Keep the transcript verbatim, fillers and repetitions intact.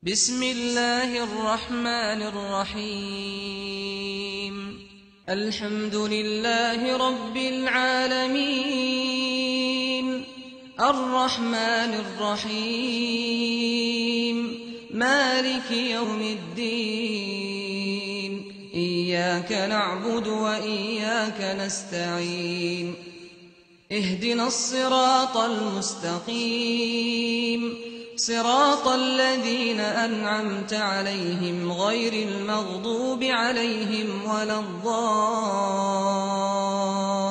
بسم الله الرحمن الرحيم الحمد لله رب العالمين الرحمن الرحيم مالك يوم الدين إياك نعبد وإياك نستعين اهدنا الصراط المستقيم صراط الذين أنعمت عليهم غير المغضوب عليهم ولا الضالين